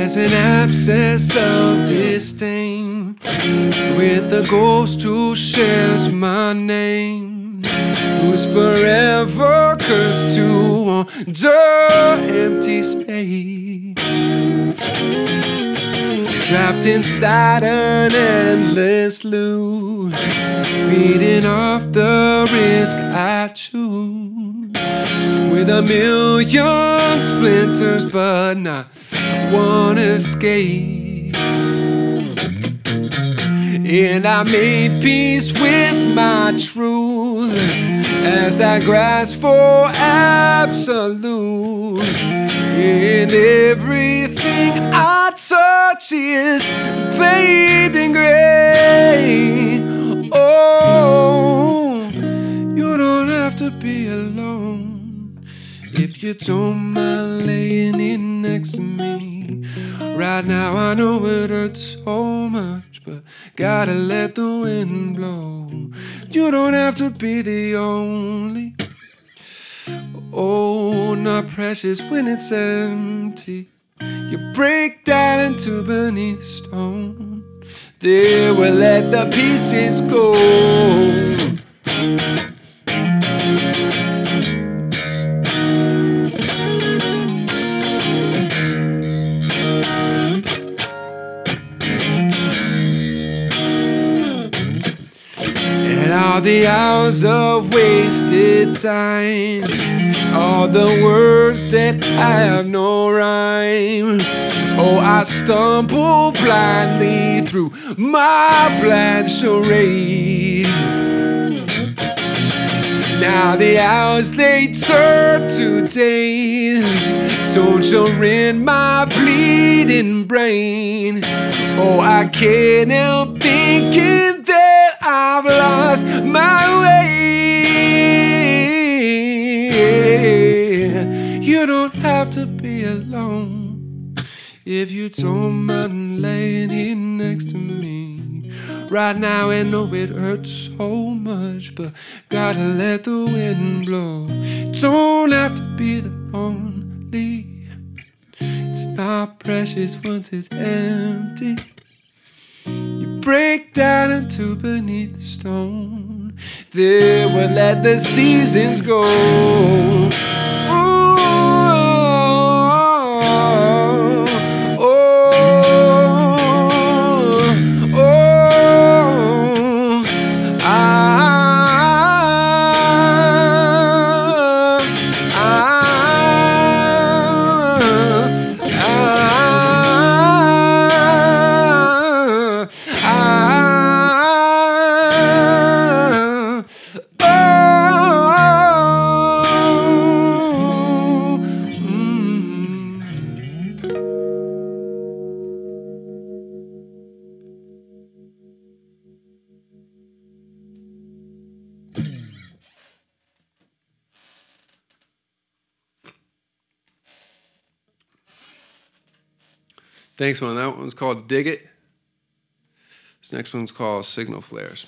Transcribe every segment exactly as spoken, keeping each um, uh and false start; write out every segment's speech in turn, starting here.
There's an abscess of disdain with the ghost who shares my name, who's forever cursed to wander empty space, trapped inside an endless loop, feeding off the risk I choose, with a million splinters but not one escape. And I made peace with my truth as I grasp for absolute, and everything I touch is bathed in gray. Oh, you don't have to be alone if you don't mind laying in next to me. Right now I know it hurts so much, but gotta let the wind blow. You don't have to be the only. Oh, not precious when it's empty. You break down into beneath stone. There we'll let the pieces go. All the hours of wasted time, all the words that have no rhyme. Oh, I stumble blindly through my blind charade. Now the hours they turn to days, torture in my bleeding brain. Oh, I can't help thinking that I've lost my way. You don't have to be alone if you don't mind laying here next to me. Right now I know it hurts so much, but gotta let the wind blow. Don't have to be the only. It's not precious once it's empty. You break down into beneath the stone. There we'll let the seasons go. Thanks, man. That one's called Dig It. This next one's called Signal Flares.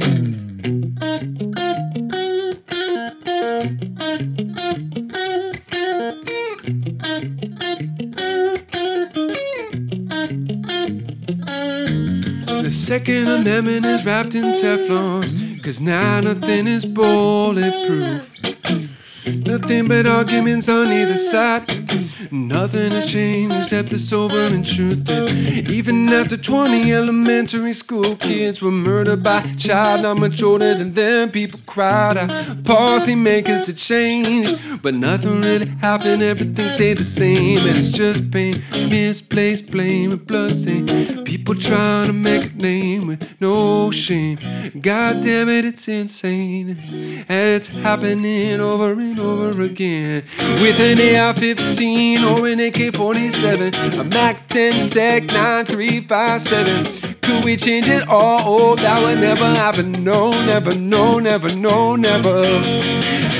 The Second Amendment is wrapped in Teflon, 'cause now nothing is bulletproof. Nothing but arguments on either side. Nothing has changed except the sobering truth that even after twenty elementary school kids were murdered by a child not much older than them, people cried out policymakers to change, but nothing really happened. Everything stayed the same, and it's just pain, misplaced blame, and bloodstain. People trying to make a name with no shame. God damn it, it's insane, and it's happening over and over again. With an A R fifteen or an A K forty-seven, a Mac ten Tech nine three five seven. Could we change it all? Oh, that would never happen. No, never, no, never, no, never.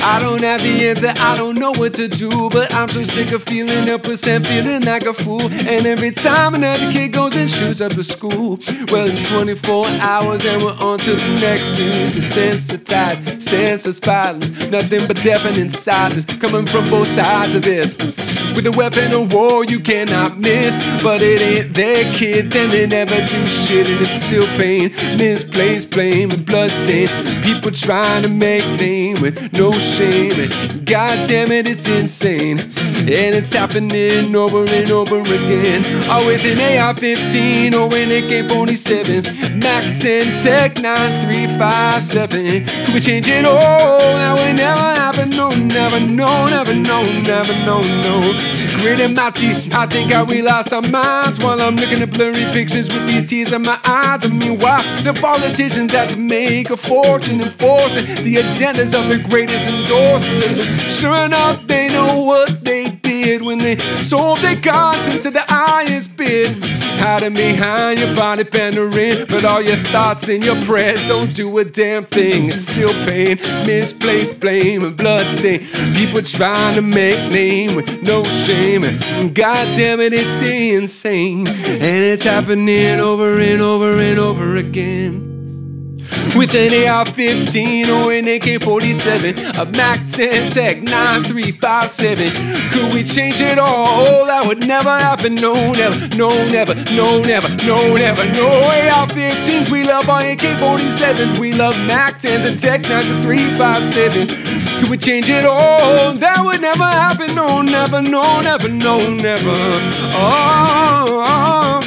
I don't have the answer, I don't know what to do, but I'm so sick of feeling helpless and feeling like a fool. And every time another kid goes and shoots up a school, well, it's twenty-four hours and we're on to the next news. Desensitized, senseless violence, nothing but deafening silence coming from both sides of this. With a weapon of war you cannot miss, but it ain't their kid, then they never do shit, and it's still pain, misplaced blame and bloodstain. People trying to make name with no shame, and god damn it, it's insane. And it's happening over and over again. Or with an A R fifteen or an A K forty-seven, Mac ten, Tech nine three five seven. Could we change it all? That would never happen, no, never, no, never, no, never, no, no. Gritting my teeth, I think how we lost our minds, while I'm looking at blurry pictures with these tears in my eyes. And meanwhile, the politicians have to make a fortune enforcing the agendas of the greatest endorsers. Sure enough, they know what they did when they sold their conscience to the highest bid. Hiding behind your body pandering, but all your thoughts and your prayers don't do a damn thing. It's still pain, misplaced blame and bloodstain. People trying to make name with no shame, and god damn it, it's insane. And it's happening over and over and over again. With an A R fifteen or an A K forty-seven, a Mac ten, Tech nine three five seven. Could we change it all? Oh, that would never happen. No, never, no, never, no, never, no, never, no. A R fifteens, we love our A K forty-sevens. We love Mac tens and Tech nine three five seven. Could we change it all? That would never happen. No, never, no, never, no, never. Oh, oh,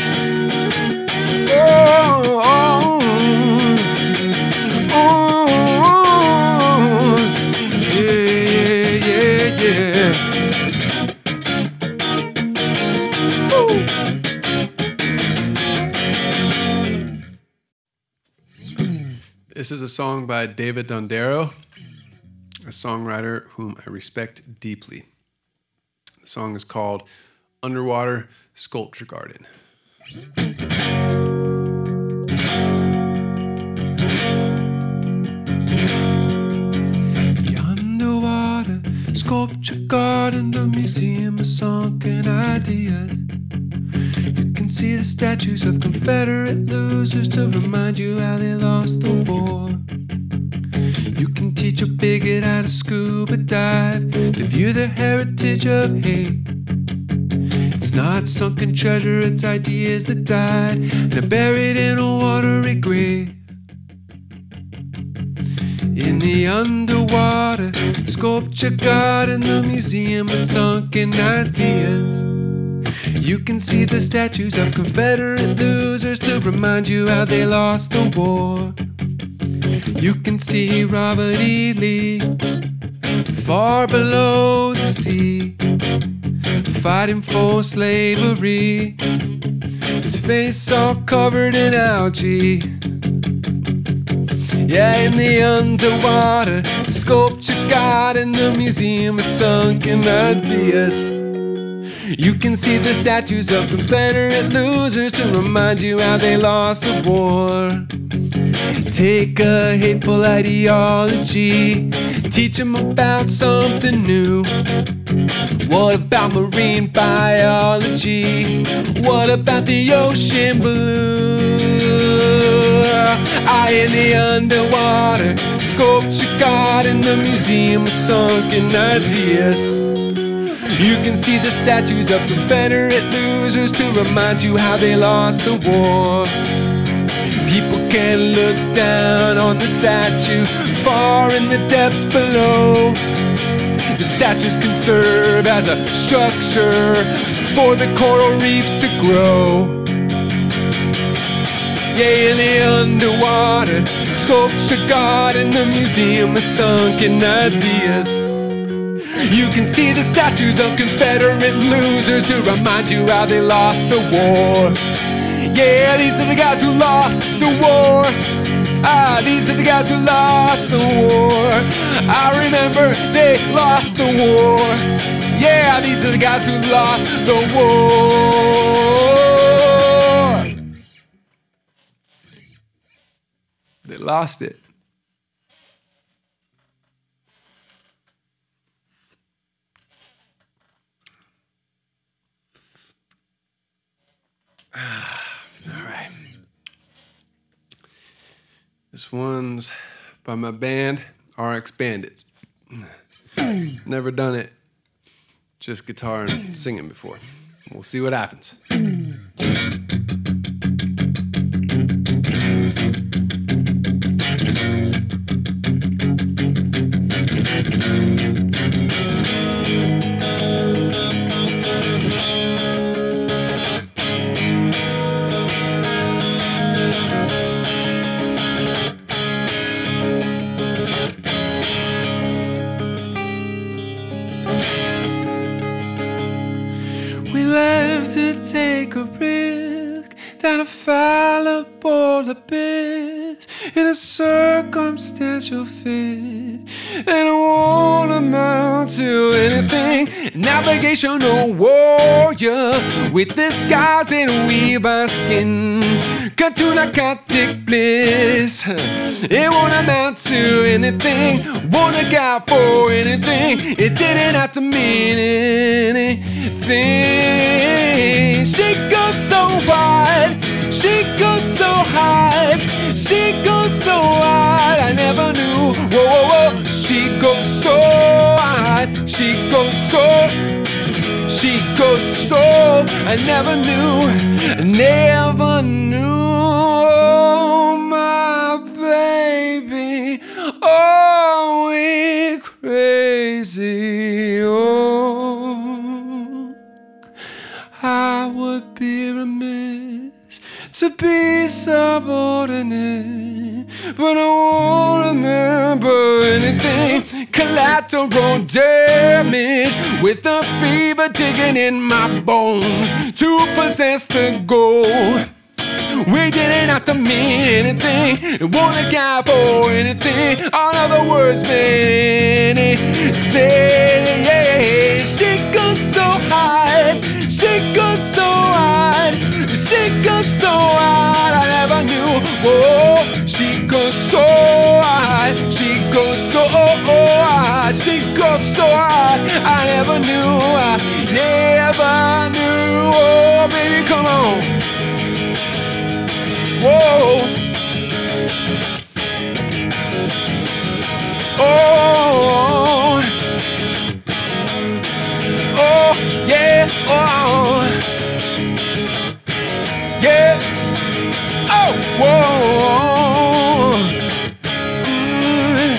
oh, oh. This is a song by David Dondero, a songwriter whom I respect deeply. The song is called Underwater Sculpture Garden. The underwater sculpture garden, the museum of sunken ideas. You can see the statues of Confederate losers to remind you how they lost the war. You can teach a bigot how to scuba dive, to view the heritage of hate. It's not sunken treasure, it's ideas that died and are buried in a watery grave. In the underwater sculpture garden, the museum of sunken ideas. You can see the statues of Confederate losers to remind you how they lost the war. You can see Robert E. Lee far below the sea, fighting for slavery, his face all covered in algae. Yeah, in the underwater sculpture garden, the museum of sunken ideas. You can see the statues of Confederate losers to remind you how they lost the war. Take a hateful ideology, teach them about something new. What about marine biology? What about the ocean blue? I in the underwater sculpture garden, the museum of sunken ideas. You can see the statues of Confederate losers to remind you how they lost the war. People can look down on the statue far in the depths below. The statues can serve as a structure for the coral reefs to grow. Yeah, in the underwater sculpture garden, the museum of sunken ideas. You can see the statues of Confederate losers to remind you how they lost the war. Yeah, these are the guys who lost the war. Ah, these are the guys who lost the war. I remember they lost the war. Yeah, these are the guys who lost the war. They lost it. This one's by my band, R X Bandits. Never done it, just guitar and singing before. We'll see what happens. We left to take a risk down a fallible abyss in a circumstantial fit, and it won't amount to anything. Navigational warrior with disguise and weave our skin, cut to narcotic bliss. It won't amount to anything, won't account for anything. It didn't have to mean anything. She goes so wide, she goes so high, she goes so wide, I never knew. Whoa, whoa, whoa. She goes so wide, she goes so, she goes so, I never knew, never knew. Oh, my baby, oh, we crazy, oh. I would be remiss to be subordinate, but I won't remember anything. Collateral damage with the fever digging in my bones to possess the gold. We didn't have to mean anything, it won't account for anything. All other words mean anything. She goes so high, she goes so wide, she goes so wide, I never knew. Whoa, she goes so high, she goes so high, she goes so high, I never knew, I never knew. Oh, baby, come on. Whoa. Oh. Oh, yeah. Oh. Yeah. Oh, whoa. Mm.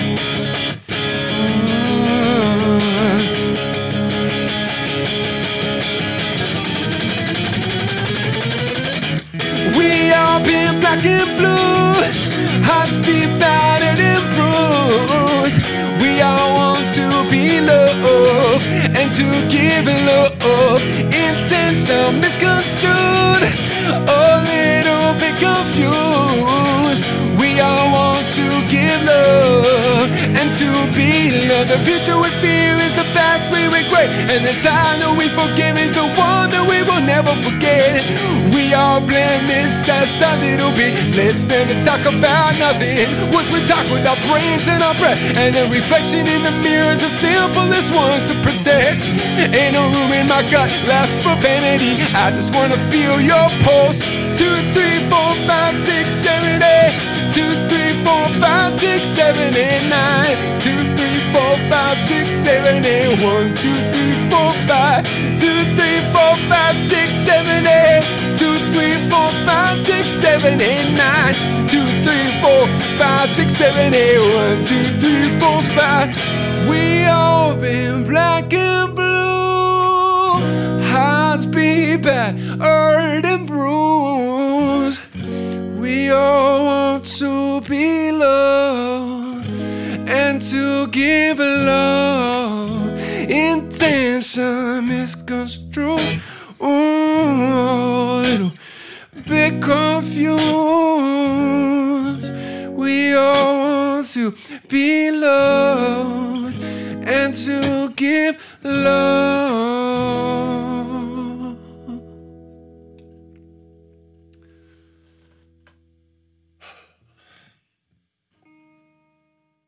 Mm. We all been black and blue, hearts beat battered and bruised. We all want to be loved and to give love. Intention misconstrued, a little bit confused. We all want to give love and to be loved. The future we fear is the past we regret, and the time that we forgive is the one that we will never forget. We all blemish just a little bit, let's never talk about nothing. Once we talk with our brains and our breath, and the reflection in the mirror is the simplest one to protect. Ain't no room in my gut left for vanity, I just wanna feel your pulse. Two, three, four, five, six, seven, eight. Two, three, four, five, six, seven, eight, nine. Two, three, four, five, six, seven, eight. One, two, three, four, five. Two, three, four, five, six, seven, eight. Two, three, four, five, six, seven, eight, nine. Two, three, four, five, six, seven, eight. One, two, three, four, five. We all been black and blue, hearts beat bad, hurt and bruised. We all want to be loved and to give love. Intention misconstrued, ooh, a little bit confused. We all want to be loved and to give love.